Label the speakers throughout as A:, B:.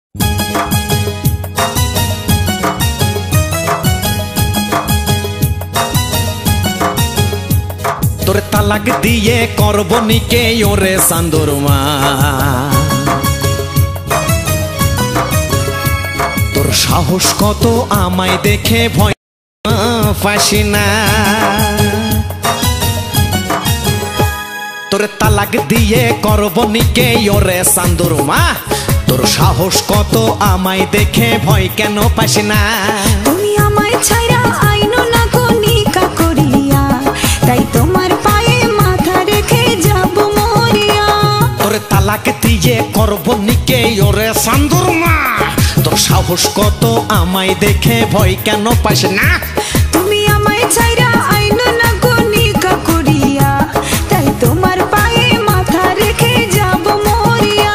A: তোর তালাক দিয়ে করব নিকে ওরে চান্দরমা তোর সাহস কত আমায় দেখে ভয় পাসি না তোর তালাক দিয়ে করব নিকে ওরে চান্দরমা তোর সাহস কত আমায় দেখে ভয় কেন পাসি না
B: তুমি আমায় ছাইরা আইনো না নিকা করিয়া তাই তোমার পায়ে মাথা রেখে যাব মরিয়া
A: তোর তালাক দিয়ে করব নিকে ওরে চান্দরমা তোর সাহস কত আমায় দেখে ভয় কেন পাস না
B: তুমি আমায় ছাইরা আইনো না নিকা করিয়া তাই তোমার পায়ে মাথা রেখে যাব মরিয়া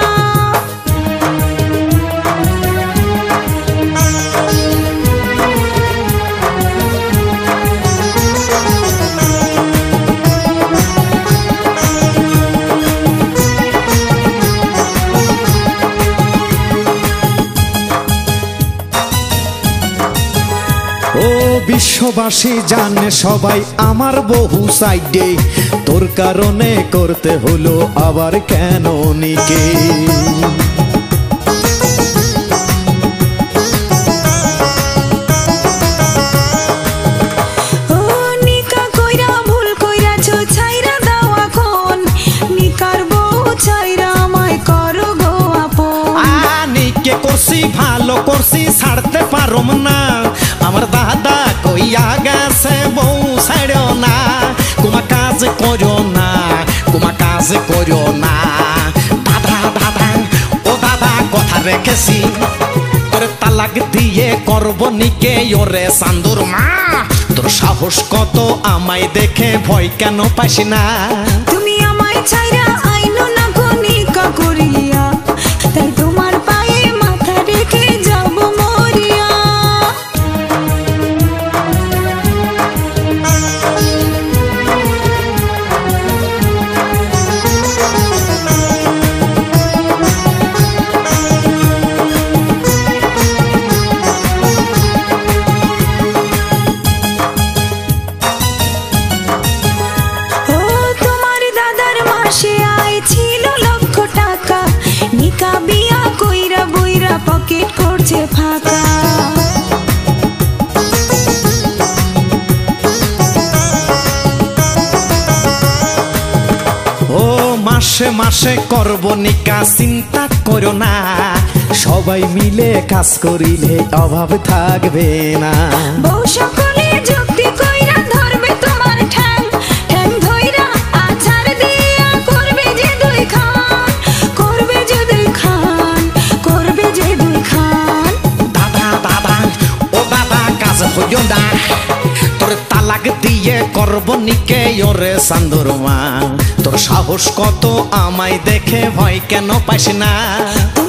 A: ও বিশ্ববাসী জানে সবাই আমার বহু সাইডে তোর কারণে করতে হলো আবার কেন নিকে
B: ও নিকা কইরা ভুল কইরাছো ছাইরা দাও এখন নিকার বউ ছাইরা আমায় করো গো আপন
A: নিকে করছি ভালো করছি ছাড়তে পারম না আমার দাদা কইয়া গেছে বউ ছাড়ো না কুমা কাজ করো না কুমা কাজ করো না দাদা দাদা ও দাদা কথা রেখেছি তোর তালাক দিয়ে করব নিকে ওরে চান্দরমা তোর সাহস কত আমায় দেখে ভয় কেন পাসি না
B: তুমি আমায় ছাইরা আইনো না নিকা করিয়া তাই তোমার পায়ে মাথা রেখে যাব মরিয়া ও তোমার দাদার মাসে আয় ছিল লক্ষ টাকা নিকা বিয়া কইরা বইরা পকেট করছে ফাঁকা
A: ও মাসে মাসে করব নিকা চিন্তা করো না সবাই মিলে কাজ করিলে অভাব থাকবে না
B: বউ সকলে যুক্তি কইরা ধরবে তোমার ঠ্যাং ঠ্যাং ধইরা আছাড় দিয়া করবে যে দুই খান করবে যে দুই খান করবে যে দুই খান
A: দাদা দাদা ও দাদা কাজ হইও না তোর তালাক দিয়ে করব নিকে ওরে চান্দরমা তোর সাহস কত আমায় দেখে ভয় কেন পাস না